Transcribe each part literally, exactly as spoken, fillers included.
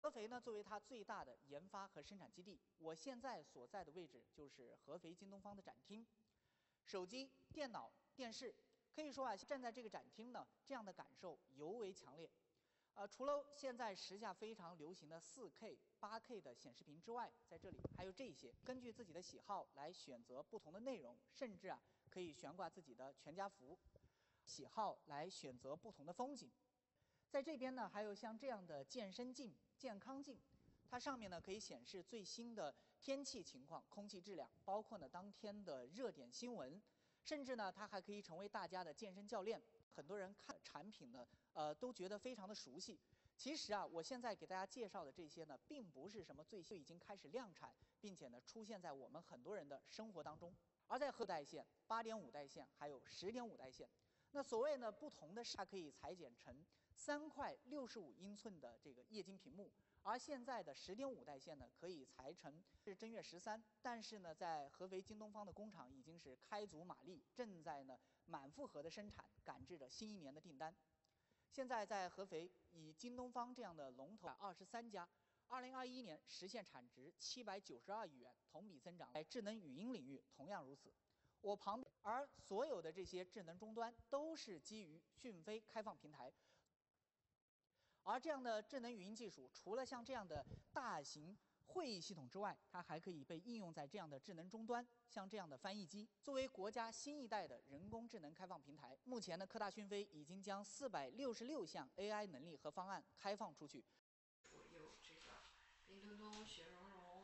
合肥呢，作为它最大的研发和生产基地，我现在所在的位置就是合肥京东方的展厅。手机、电脑、电视，可以说啊，站在这个展厅呢，这样的感受尤为强烈。呃，除了现在时下非常流行的 四K、八K 的显示屏之外，在这里还有这些，根据自己的喜好来选择不同的内容，甚至啊，可以悬挂自己的全家福，喜好来选择不同的风景。在这边呢，还有像这样的健身镜、健康镜，它上面呢可以显示最新的天气情况、空气质量，包括呢当天的热点新闻，甚至呢它还可以成为大家的健身教练。很多人看产品呢，呃，都觉得非常的熟悉。其实啊，我现在给大家介绍的这些呢，并不是什么最新已经开始量产，并且呢出现在我们很多人的生活当中。而在核带线、八点五代线还有十点五代线，那所谓呢不同的是，它可以裁剪成三块六十五英寸的这个液晶屏幕。而现在的十点五代线呢，可以裁成是正月十三，但是呢，在合肥京东方的工厂已经是开足马力，正在呢满负荷的生产，赶制着新一年的订单。现在在合肥，以京东方这样的龙头二十三家，二零二一年实现产值七百九十二亿元，同比增长。在智能语音领域同样如此。我旁边，而所有的这些智能终端都是基于讯飞开放平台。而这样的智能语音技术，除了像这样的大型会议系统之外，它还可以被应用在这样的智能终端，像这样的翻译机。作为国家新一代的人工智能开放平台，目前呢，科大讯飞已经将四百六十六项 A I 能力和方案开放出去。 有这个冰墩墩、雪融融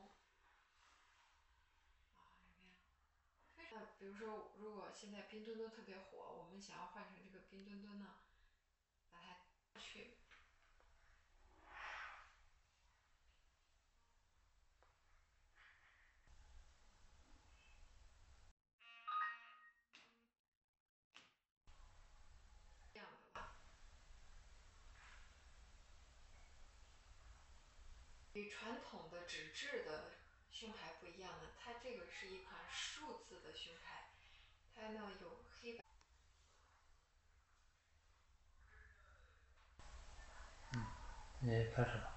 啊，有没有？那比如说，如果现在冰墩墩特别火，我们想要换成这个冰墩墩呢，把它去。这样的吧，与传统的纸质的胸牌不一样的，它这个是一款数字的胸牌，它呢有黑白。 嗯，你开始了。